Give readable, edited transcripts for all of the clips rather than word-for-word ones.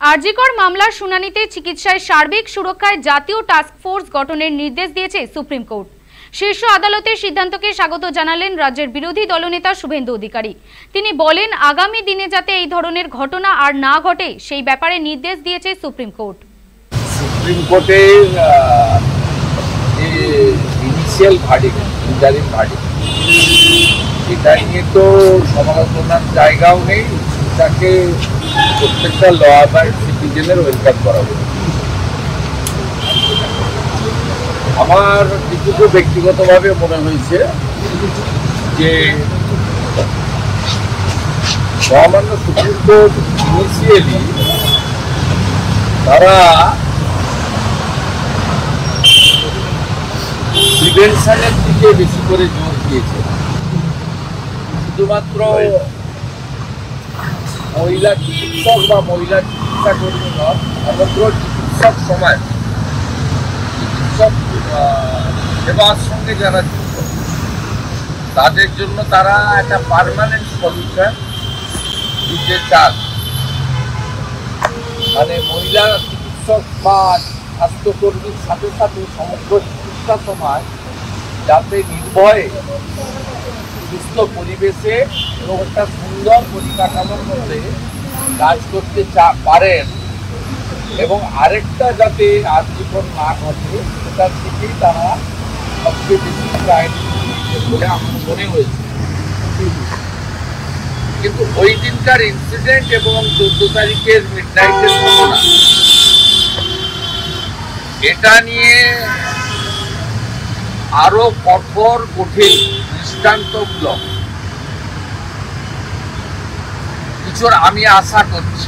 আরজিকর মামলার শুনানিতে চিকিৎসায় সার্বিক সুরক্ষায় জাতীয় টাস্ক ফোর্স গঠনের নির্দেশ দিয়েছে সুপ্রিম কোর্ট। শীর্ষ আদালতের সিদ্ধান্তকে স্বাগত জানালেন রাজ্যের বিরোধী দলনেতা শুভেন্দু অধিকারী। তিনি বলেন, আগামী দিনে যাতে এই ধরনের ঘটনা আর না ঘটে সেই ব্যাপারে নির্দেশ দিয়েছে সুপ্রিম কোর্ট। সুপ্রিম কোর্টের ইনিশিয়াল ভার্ডিক্ট, ইন্টারিম ভার্ডিক্ট, এটা নিয়ে তো সমালোচনার জায়গাও নেই। তাকে প্রত্যেকটা ল অ্যাবাইডিং সিটিজেনের ওয়েলকাম করা হবে। আমার কিছু ব্যক্তিগতভাবে মনে হয়েছে যে মহামান্য সুপ্রিম কোর্ট ইনিশিয়ালি তারা প্রিভেনশনের দিকে বেশি করে জোর দিয়েছে। শুধুমাত্র মহিলা চিকিৎসক বা মহিলা চিকিৎসা কর্মী নয়, সমগ্র চিকিৎসক সমাজ, চিকিৎসক সেবার সঙ্গে যারা যুক্ত তাদের জন্য তারা একটা পার্মানেন্ট সলিউশন দিতে চান। মানে মহিলা চিকিৎসক বা স্বাস্থ্যকর্মীর সাথে সাথে সমগ্র চিকিৎসা সমাজ যাতে নির্ভয়ে সুস্থ পরিবেশে এবং একটা সুন্দর পরিকাঠামোর মধ্যে কাজ করতে পারেন এবং আরেকটা যাতে আর্থিকরণ না ঘটে সেটার থেকেই তারা সবচেয়ে বেশি প্রায়োরিটি বলে আমার মনে হয়েছে। কিন্তু ওই দিনকার ইনসিডেন্ট এবং 14 তারিখের মিডনাইটের ঘটনা, এটা নিয়ে আরো কঠোর কঠিন দৃষ্টান্তমূলক কিছুর আমি আশা করছি।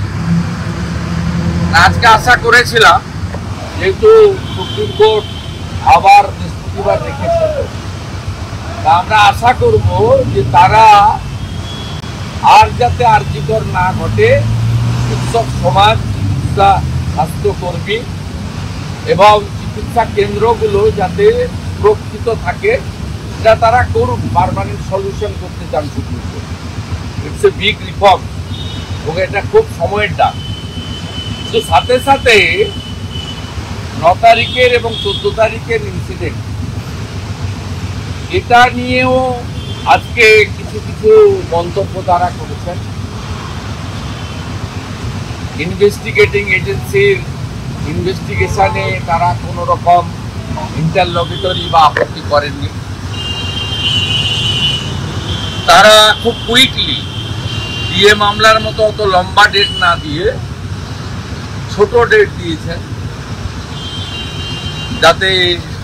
আজকে আশা করেছিলাম, যেহেতু সুপ্রিম কোর্ট আবার বৃহস্পতিবার রেখেছে, আমরা আশা করব যে তারা আর যাতে আরজিকর না ঘটে, চিকিৎসক সমাজ, চিকিৎসা স্বাস্থ্যকর্মী এবং চিকিৎসা কেন্দ্রগুলো যাতে সুরক্ষিত থাকে, এটা তারা করুক। পার্মানেন্ট সলিউশন করতে চান supreme court. It's a big reform এবং এটা খুব সময়ের ডাক। কিন্তু সাথে সাথে 9 তারিখের এবং 14 তারিখের ইনসিডেন্ট, এটা নিয়েও আজকে কিছু কিছু মন্তব্য তারা করেছেন। ইনভেস্টিগেটিং এজেন্সির ইনভেস্টিগেশনে তারা কোনো রকম ইন্টারলকিটরি বা আপত্তি করেননি। তারা খুব কুইকলি ডিএ মামলার মতো অত লম্বা ডেট না দিয়ে ছোট ডেট দিয়েছেন, যাতে